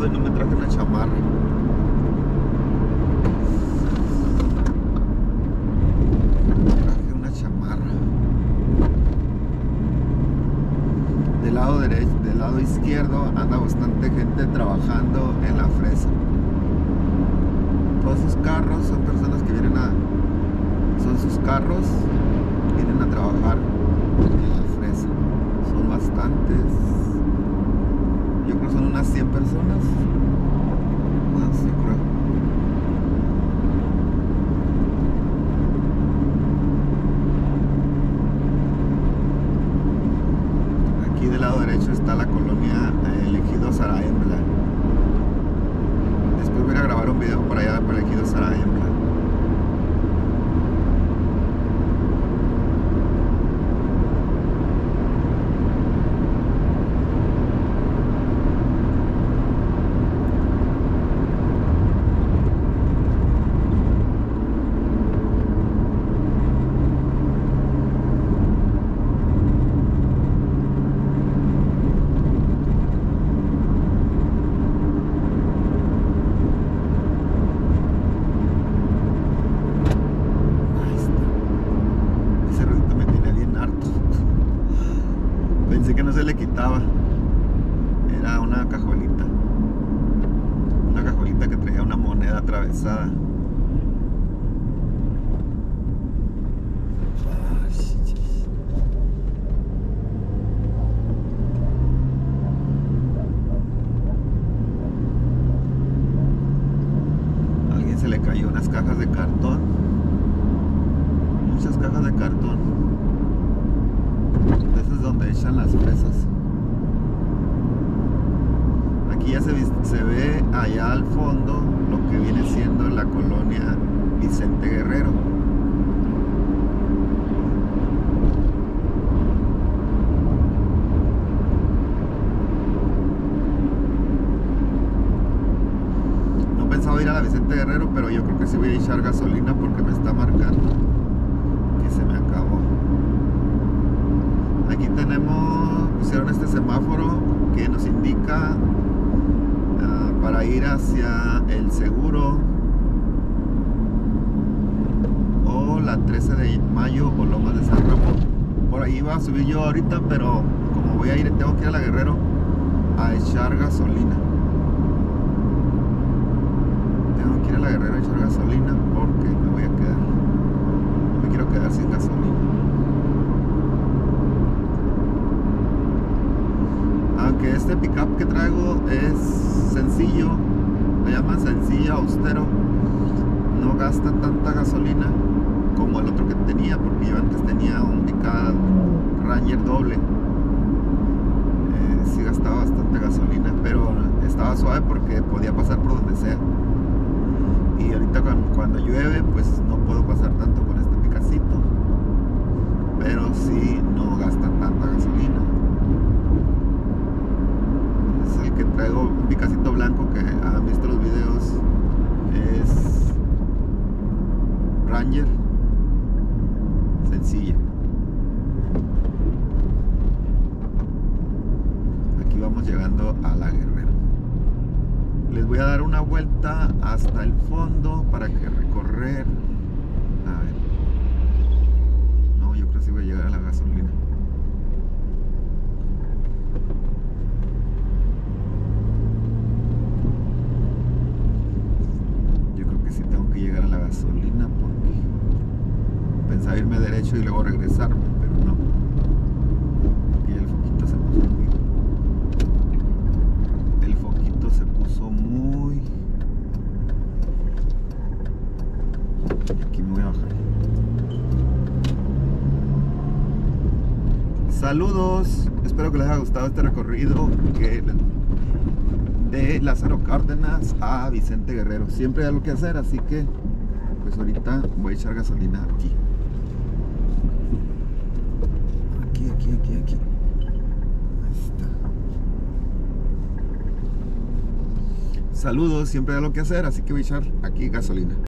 y no me traje una chamarra. Traje una chamarra. Del lado derecho, del lado izquierdo anda bastante gente trabajando en la fresa. Todos sus carros son personas que vienen son sus carros, vienen a trabajar en la fresa. Son bastantes. Yo creo que son unas 100 personas. Más, yo creo. Aquí del lado derecho está la colonia Ejido Saraembla. Después voy a grabar un video por allá por el Ejido Saraembla. Pensé que no se le quitaba. Era una cajuelita que traía una moneda atravesada. A alguien se le cayó unas cajas de cartón, muchas cajas de cartón. Eso es donde echan las fresas. Aquí ya se ve allá al fondo lo que viene siendo la colonia Vicente Guerrero. No pensaba ir a la Vicente Guerrero, pero yo creo que sí voy a echar gasolina porque me está marcando que se me acabó. Aquí pusieron este semáforo que nos indica para ir hacia el Seguro o la 13 de mayo o Lomas de San Ramón. Por ahí iba a subir yo ahorita, pero como voy a ir, tengo que ir a la Guerrero a echar gasolina. Tengo que ir a la Guerrero a echar gasolina porque me voy a quedar. No me quiero quedar sin gasolina. Aunque este pickup que traigo es sencillo, le llaman sencillo, austero, no gasta tanta gasolina como el otro que tenía, porque yo antes tenía un pickup Ranger doble. Sí gastaba bastante gasolina, pero estaba suave porque podía pasar por donde sea. Y ahorita cuando llueve, pues no puedo pasar tanto con este picacito, pero sí no gasta tanta gasolina. Que traigo un picacito blanco que han visto los videos, es Ranger sencilla. Aquí vamos llegando a la Guerrero. Les voy a dar una vuelta hasta el fondo para que recorrer. A ver, no, yo creo que sí voy a llegar a la gasolina. Llegar a la gasolina porque pensaba irme derecho y luego regresarme, pero no. Aquí el foquito se puso muy. Aquí me voy a bajar. Saludos, espero que les haya gustado este recorrido de Lázaro Cárdenas a Vicente Guerrero. Siempre hay algo que hacer, así que pues ahorita voy a echar gasolina aquí. Aquí. Ahí está. Saludos, siempre hay algo que hacer, así que voy a echar aquí gasolina.